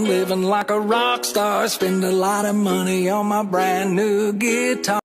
I'm living like a rock star. Spend a lot of money on my brand new guitar.